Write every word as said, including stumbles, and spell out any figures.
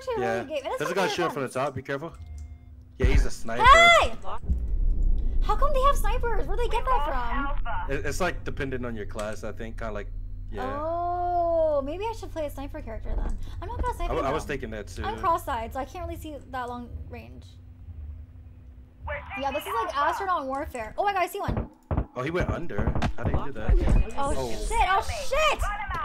actually a Yeah. really good game. There's a guy shooting from the top. Be careful. Yeah, he's a sniper. Hey! How come they have snipers? Where'd they get that from? It- It's like dependent on your class, I think. Kind of like, yeah. Oh, maybe I should play a sniper character then. I'm not gonna I, sniper. w- I though. was thinking that too. I'm cross-eyed, so I can't really see that long range. Yeah, this is like astronaut warfare. Oh my god, I see one. Oh, he went under. How did he do that? Oh, Oh. shit! Oh shit!